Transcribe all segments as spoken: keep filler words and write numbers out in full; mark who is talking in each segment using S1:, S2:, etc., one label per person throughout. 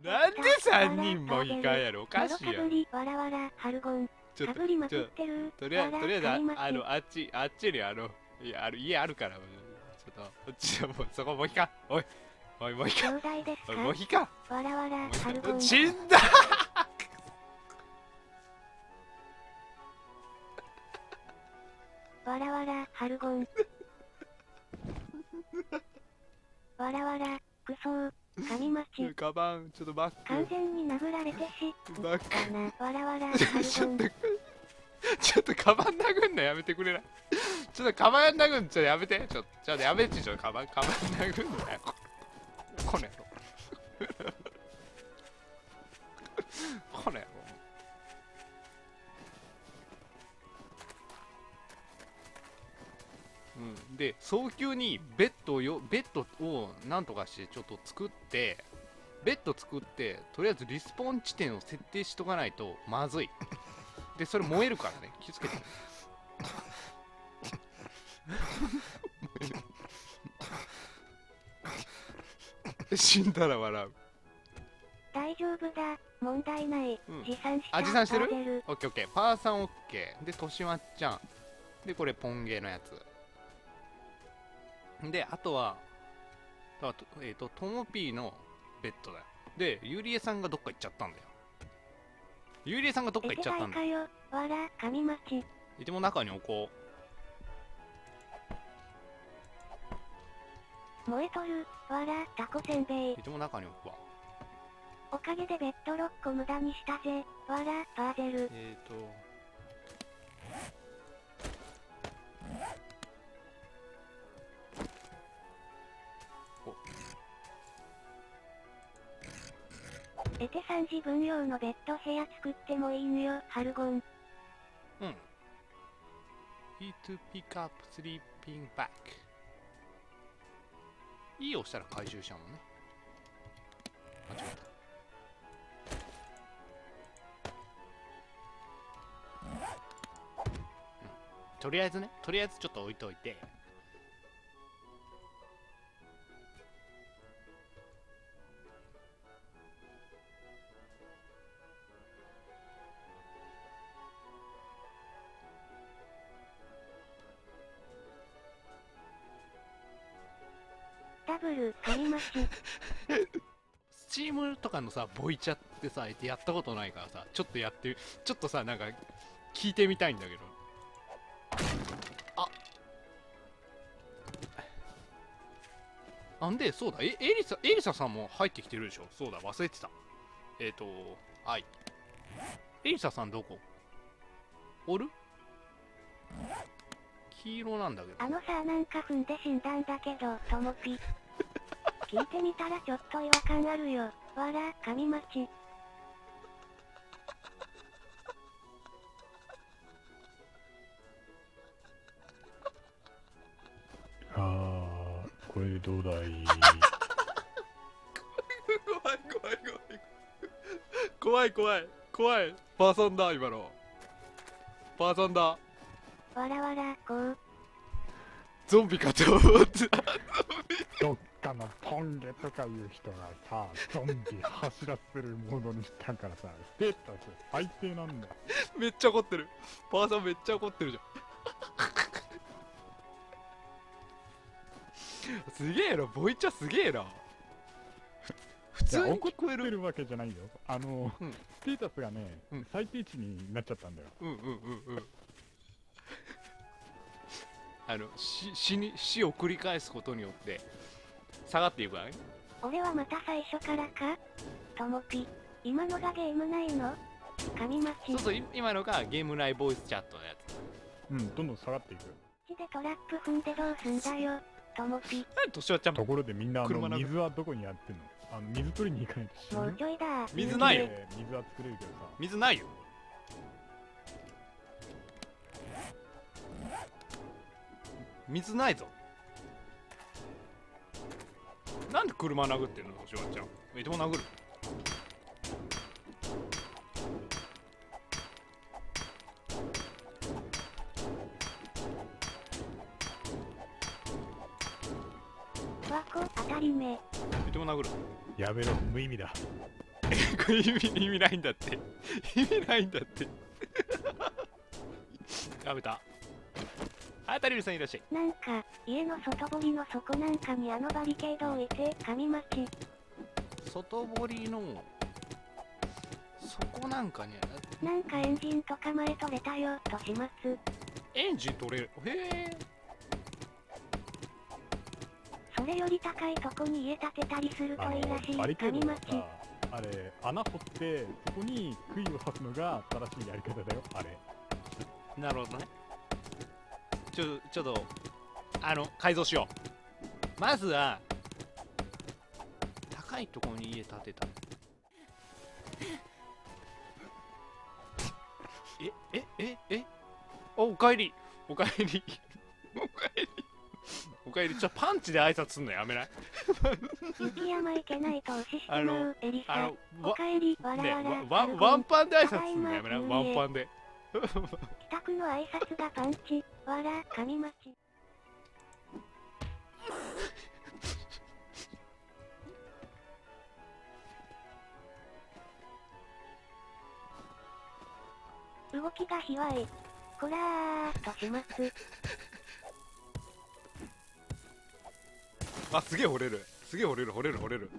S1: なんでさんにんもいかんやろ、おかしいやろ。
S2: わらわらハルゴン
S1: ちょっと
S2: かぶりまくってる。
S1: とりあえずとりあえずああのあっちあっちにあのいやある家あるから、ちょっとこっちはもうそこもういいか。おいおいもういいか。
S2: 兄弟ですか。
S1: おいもういいか。
S2: わらわらハルゴン
S1: 死んだ。
S2: わらわらハルゴンわらわらクソー神町
S1: カバンちょっとバック
S2: 完全に殴られてし
S1: バック
S2: かな。わらわらハルゴン
S1: ちょっとカバン殴んのやめてくれない。ちょっとカバン殴んのちょっとやめて。ちょっとちょっとやめて。ちょっとカバンカバン殴んのやここの野郎この野郎。うん、で早急にベッドをよベッドをなんとかしてちょっと作ってベッド作ってとりあえずリスポーン地点を設定しとかないとまずい。でそれ燃えるからね、気をつけて。死んだら笑う。
S2: 大丈夫だ、問題ない、
S1: うん、
S2: 持参した。
S1: あ持参してる。オッケーオッケー。パーさんオッケーでとしまっちゃんでこれポンゲーのやつで、あとはあとえっ、ー、とともぴーのベッドだよ。でゆりえさんがどっか行っちゃったんだよ。ゆりえさんがどっか行っちゃったんだよ。
S2: わら神町
S1: いても中に置こ
S2: う。燃えとるわらタコせんべい。
S1: いても中に置くわ。
S2: おかげでベッドろっこ無駄にしたぜわらパーゼル。
S1: えーと
S2: えてさん自分用のベッド部屋作ってもいいのよハルゴン。
S1: うん。E to pick up sleeping bag。E を押したら回収したもんね。間違えた。うん。とりあえずね、とりあえずちょっと置いといて。
S2: ダブル神町
S1: スチームとかのさボイチャってさやったことないからさ、ちょっとやってちょっとさなんか聞いてみたいんだけど。あなんでそうだえエリサエリサさんも入ってきてるでしょ。そうだ忘れてた。えっ、ー、とはいエリサさんどこおる。黄色なんだけど。
S2: あのさなんか踏んで死んだんだけどともぴ聞いてみたらちょっと違和感あるよわら神町。
S3: あーこれでどうだい。
S1: 怖い怖い怖い怖い怖い。パーソンだ今の。パーソンだ。
S2: わらわらこう
S1: ゾンビかと思ってた。
S3: どっかのポンゲとかいう人がさゾンビ走らせるものにしたからさステータス最低なんだよ。
S1: めっちゃ怒ってる。パーソンめっちゃ怒ってるじゃん。すげえな、ボイチャすげえな。普通に聞こえる。
S3: 怒ってるわけじゃないよ。あの、うん、ステータスがね、うん、最低値になっちゃったんだよ。
S1: うんうんうんうん。あの死死に死を繰り返すことによって下がっていくわね。
S2: 俺はまた最初からかともぴ今のがゲーム内の神町。
S1: そうそう今のがゲーム内ボイスチャットのやつ。
S3: うんどんどん下がっていく。
S2: 地でトラップ踏んでどうすんだよともぴ。
S1: としわちゃん
S3: ところでみんなあの水はどこにやってんの。あの水取りに行かないと死ぬ。
S2: もうちょいだ。
S1: 水ないよ。
S3: 水は作れるけどさ。
S1: 水ないよ。水ないぞ。なんで車殴ってんのとしわちゃん。えでも殴る。
S2: わこ当たり目。
S1: えでも殴る。
S3: やめろ無意味だ。
S1: 意味意味ないんだって意味ないんだってやめた。はい、タリルさんいらっしゃい。
S2: なんか、家の外堀の底なんかにあのバリケードを置いて、神待ち。
S1: 外堀のそこなんかに
S2: なんかエンジンとか前取れたよ、とします。
S1: エンジン取れる。へえ。
S2: それより高いとこに家建てたりするといいらしい。
S3: バリケー
S2: 神待ち。
S3: ドはさ、あれ、穴掘ってそこに杭を刺すのが正しいやり方だよ、あれ。
S1: なるほどね。ちょちょっとあの改造しよう。まずは高いところに家建てた。ええええおおかえりおかえりおかえりおかえり。ちょパンチで挨拶すんのやめない
S2: 雪山行けないと押ししてまうエリ
S1: あ
S2: サ。
S1: の
S2: おかえり、わら
S1: ね
S2: わら。
S1: ワンワンパンで挨拶すんのやめない。ワンパンで
S2: 帰宅の挨拶がパンチ、わら、神待ち。動きが卑猥。こらーとします。
S1: あ、すげえ掘れる。すげえ掘れる掘れる掘れる。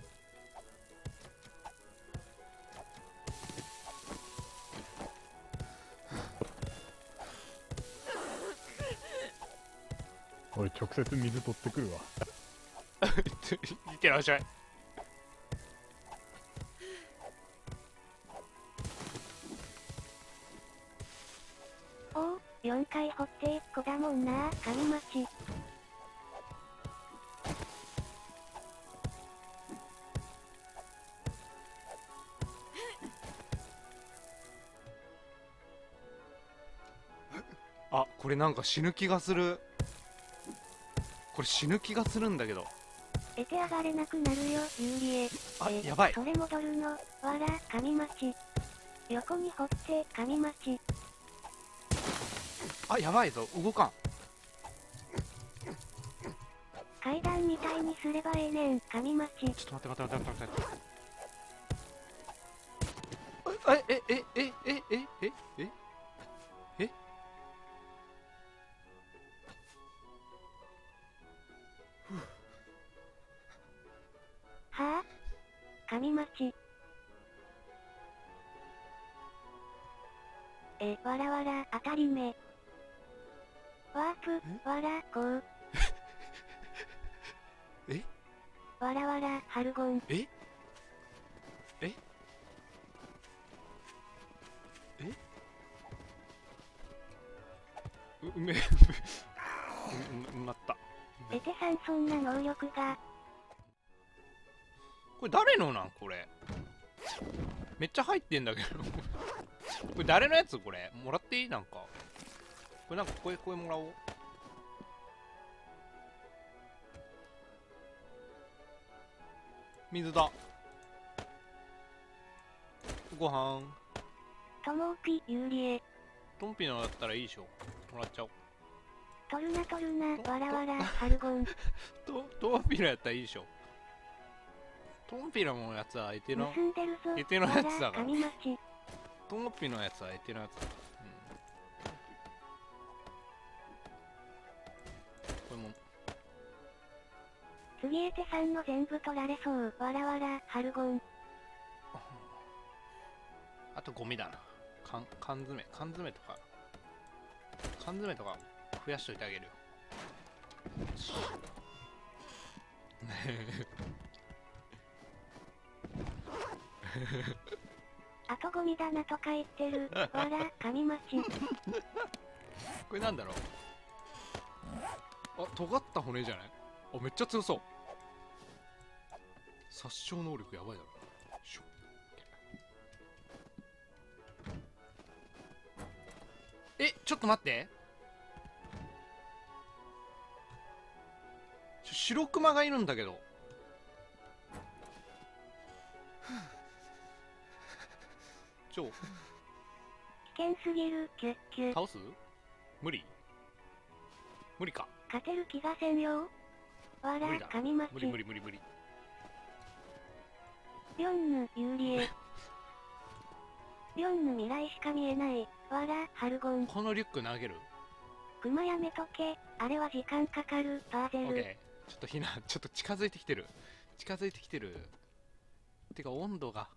S3: 俺直接水取ってくるわ。
S1: いってらっしゃい。
S2: おお、よんかい掘っていっこだもんな、神待ち。
S1: あ、これなんか死ぬ気がする。これ死ぬ気がするんだけど。
S2: 得て上がれなくなるよ、有利へ。
S1: あ、
S2: え
S1: やばい。
S2: それ戻るの、わら、神待ち。横に掘って、神待ち。
S1: あ、やばいぞ、動かん。
S2: 階段みたいにすればええねん、神待ち。
S1: ちょっと待って待って待って待って待って。え、え、え、え、え、え、え、え、え、
S2: はぁ、あ、神待ち。え、わらわら、当たり目。ワープ、わら、こう。
S1: え
S2: わらわら、ハルゴン。
S1: えええう、うめ、う、う、うなった。
S2: えてさんそんな能力が。
S1: これ誰のなんこれ。めっちゃ入ってんだけど。これ誰のやつこれもらっていいなんか。これなんか声声もらおう。水だ。ご飯。
S2: ともうぴ、有利へ。
S1: トンピのだったらいいでしょ。もらっちゃおう。
S2: 取るな取るな、わらわら、ハルゴン。
S1: トトンピのやったらいいでしょ。トンピのやつはエテの
S2: 盗んでるぞ、
S1: エテのやつだから。
S2: 神待ち。
S1: トンピのやつはエテのやつだ。うん。これも。
S2: 次エテさんの全部取られそう、わらわら、ハルゴン。
S1: あとゴミだな。缶缶詰缶詰とか缶詰とか増やしといてあげるよ。
S2: あとゴミだなとか言ってる、わら、神待ち。
S1: これなんだろう。あ、尖った骨じゃない。あ、めっちゃ強そう。殺傷能力やばいだろ。しょえ、ちょっと待って。ちょ白クマがいるんだけど。ちょ
S2: 危険すぎる、キュッキュ。
S1: 倒す無理無理か。
S2: 勝てる気がせんよ。わら
S1: 無理だ、
S2: 神待ち。
S1: 無理無理無理無理。
S2: リョンヌ、有利へ。リョンヌ未来しか見えない。わら、ハルゴン。
S1: このリュック投げる？
S2: クマやめとけ。あれは時間かかる。パーゼル。
S1: オッケー。ちょっとひな、ちょっと近づいてきてる。近づいてきてる。てか温度が。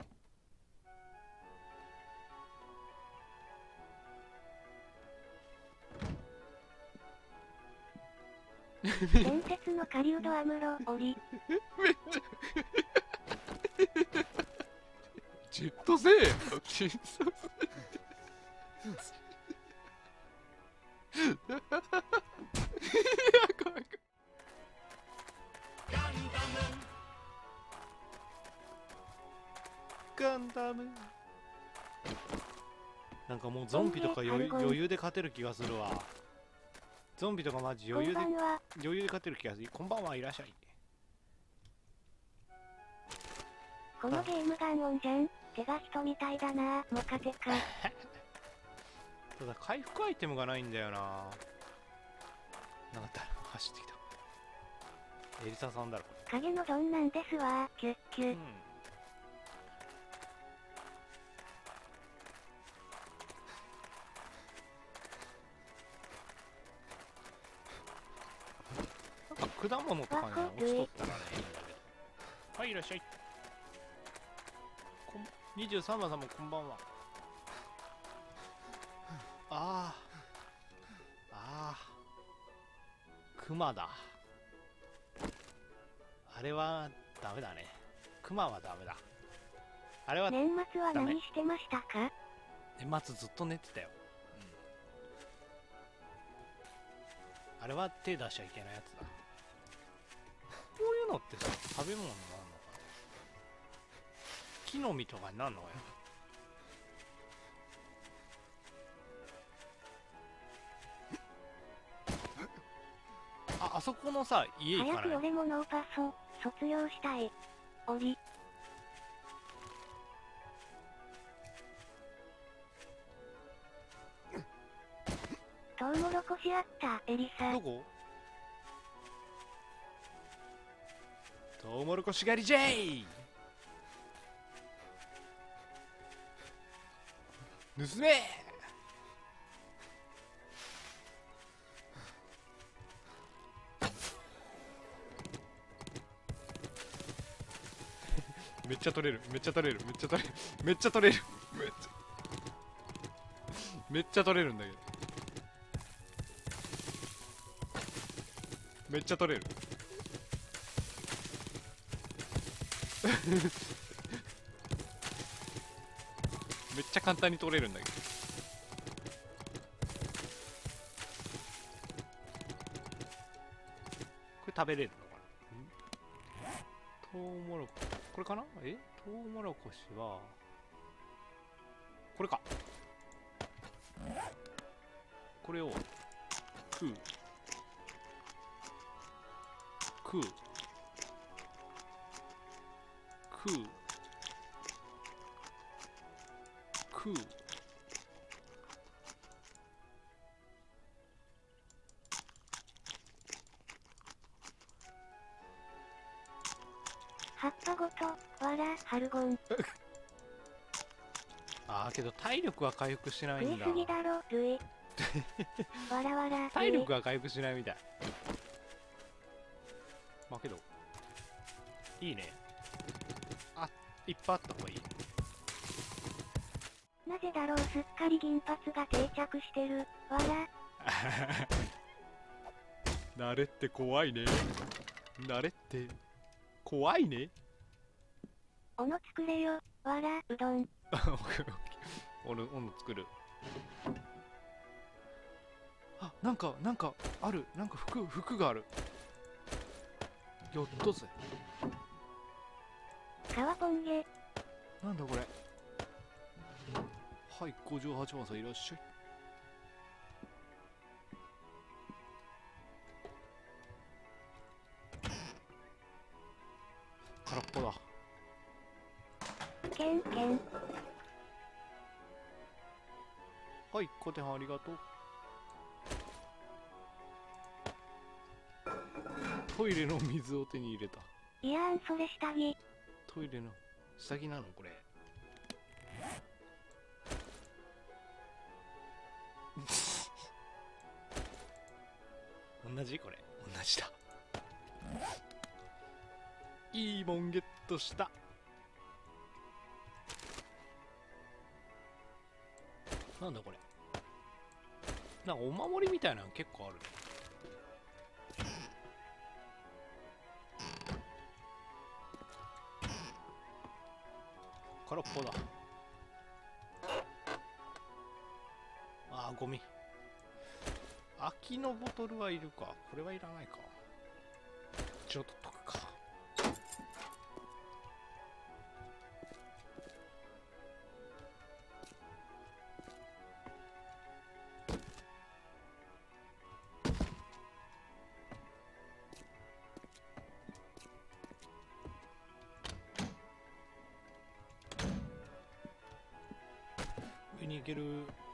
S2: 伝説の狩人アムロ、オリ。
S1: めっちゃジェットせえよ。ジェットせえ。いや、怖い。ガンダム。なんかもうゾンビとか余裕余裕で勝てる気がするわ。ゾンビとかマジ余裕で
S2: こんばんは。
S1: 余裕で勝てる気がする。こんばんはいらっしゃい。
S2: このゲームガンオンじゃん。手が人みたいだな。モカテカ。
S1: ただ回復アイテムがないんだよな。なんかった走ってきた。エリサさんだろ。
S2: 影のドンなんですわ。キュッキュッ。
S1: うん。なんか果物とかに落ちとったらね、いいんだけど。はい、いらっしゃい。こんにじゅうさんばんさんもこんばんは。ああ。ああ。クマだ。あれはダメだね。クマはダメだ。あれは
S2: 年末は何してましたか？
S1: 年末ずっと寝てたよ。うん、あれは手出しちゃいけないやつだ。こういうのってさ、食べ物になるのかな？木の実とかになるのかよ。あ、あそこのさ、家行かない？
S2: 早く俺もノーパソ、卒業したい。おり。トウモロコシあった、エリサ。
S1: どこ？トウモロコシ狩りじゃい！盗め！めっちゃ取れる、めっちゃ取れる、めっちゃ取れる、めっちゃ取れる、めっちゃめっちゃ取れるんだけど、めっちゃ取れる。めっちゃ簡単に取れるんだけど。これ食べれるのかな？トウモロコシ、これかな？え？トウモロコシはこれか。これを食う食う食う食う
S2: 葉っぱごと、わら、ハルゴン。
S1: あーけど体力は回復しないんだ。
S2: 食いすぎだろ、ルイ。わらわら、
S1: 体力が回復しないみたい。まあけどいいね。あ、いっぱいあった方がいい。
S2: なぜだろう、すっかり銀髪が定着してる。わら。
S1: 慣れって怖いね。慣れって怖いね。
S2: おの作れよ、わら、うどん。
S1: おの、おの作る。あ、なんか、なんか、ある。なんか服、服がある。やったぜ。
S2: カワポンゲ。
S1: なんだこれ。はい、ごじゅうはちばんさんいらっしゃい。空っぽだ。
S2: ケンケン。
S1: はい、コテハンありがとう。トイレの水を手に入れた。
S2: いやーん、それ下着。
S1: トイレの下着なのこれ。同じこれ同じだ。いいもんゲットした。なんだこれ。なんかお守りみたいなの結構あるね。空っぽだ。あーゴミ。空きのボトルはいるか。これはいらないか。ちょっと取っとくか。上に行ける。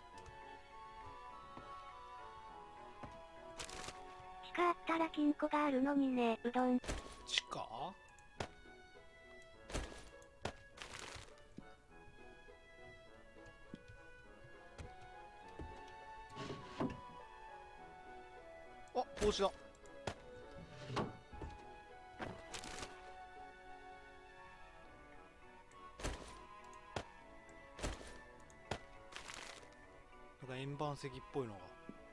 S2: 地下あったら金庫があるのにね。うどん。
S1: 地下？あ、帽子だ。なんか円盤石っぽいのが。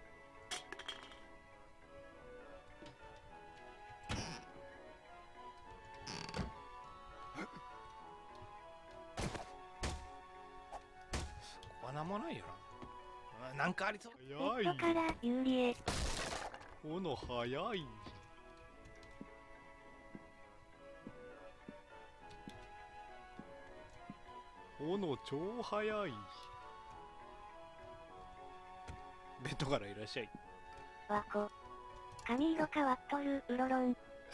S1: なんもないよな。なんかありそう。
S2: ネットから有利へ。
S1: おの早い。おの超早い。ベッドからいらっしゃい。
S2: わこ。髪色変わっとる。うろろん。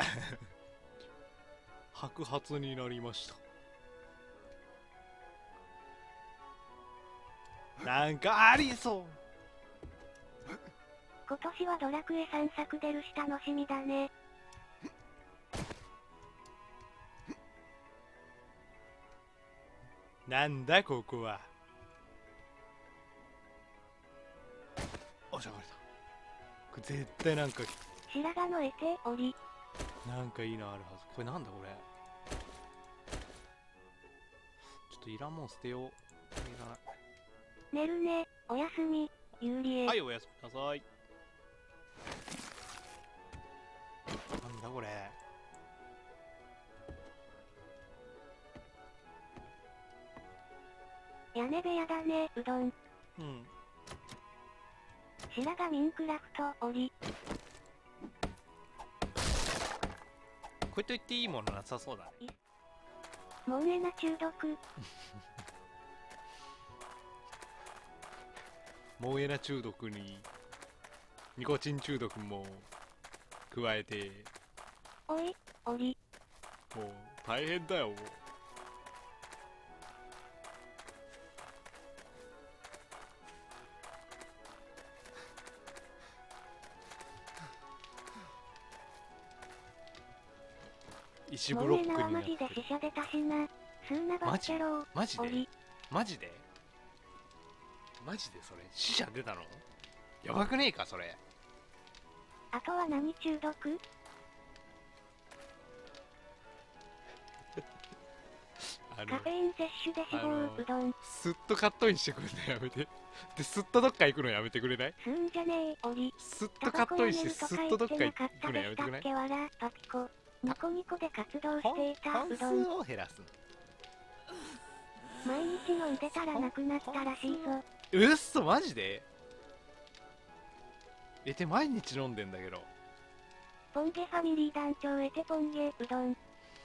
S1: 白髪になりました。なんかありそう。
S2: 今年はドラクエさんさく出るし楽しみだね。
S1: なんだここは。おしゃがれた。これ絶対なんか
S2: 白髪の得ており。
S1: なんかいいのあるはず。これなんだこれ。ちょっといらんもん捨てよう。いらない。
S2: 寝るね。おやすみ。有利へ。
S1: はい、おやすみなさい。なんだこれ。
S2: 屋根部屋だね。うどん。
S1: うん。
S2: 白髪ミンクラフトおり。
S1: これと言っていいものなさそうだね。
S2: モンエナ中毒。
S1: モンエナ中毒にニコチン中毒も加えて、
S2: おい、おり。
S1: もう大変だよ。もう石ブロックになってる。
S2: モンエナはマジで死者出たしな。スーナバッチェロー。
S1: マジで
S2: おり。
S1: マジでマジでそれ死者出たの？やばくねえかそれ。
S2: あとは何中毒？
S1: あの
S2: カフェイン摂取で死亡。うどん。
S1: すっとカットインしてくるのやめて。ですっとどっか行くのやめてくれない？
S2: すんじゃねえ。おり。
S1: すっとカットインしてすっとどっか行くのやめてくれない？
S2: わらパピコ。ニコニコで活動していた。
S1: 本数
S2: うどん。
S1: を減らす。
S2: 毎日飲んでたらなくなったらしいぞ。
S1: うっそマジで？えて毎日飲んでんだけど。
S2: ポンゲファミリー団長へてポンゲうどん。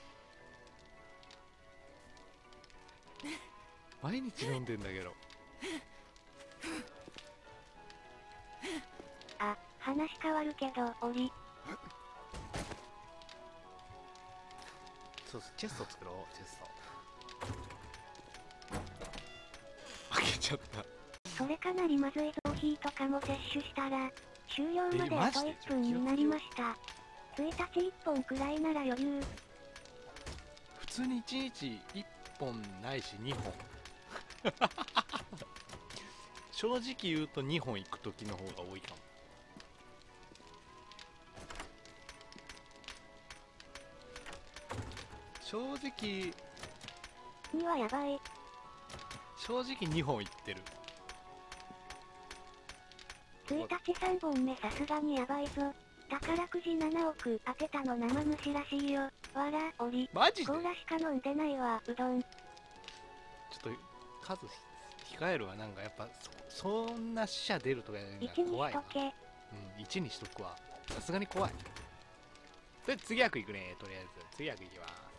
S1: 毎日飲んでんだけど。
S2: あ、話変わるけど、おり。
S1: そうそう、チェスト作ろう、チェスト。開けちゃった。
S2: それかなりまずいコーヒーとかも摂取したら、終了まであといっぷんになりました。ついたちいっぽんくらいなら余裕。
S1: 普通にいちにちいっぽんないしにほん正直言うとにほん行く時の方が多いかも。正直
S2: にはやばい。
S1: 正直にほん行ってる。
S2: ついたちさんぼんめさすがにやばいぞ。宝くじななおく当てたの生主らしいよ。わら、おり。
S1: マジで
S2: コーラしか飲んでないわ、うどん。
S1: ちょっと数控えるわ。なんかやっぱそそんな死者出るとかやるの
S2: いちに
S1: 怖いな。
S2: しとけ。
S1: うん、いちにしとくわ。さすがに怖い。それ次役いくね。とりあえず次役いきます。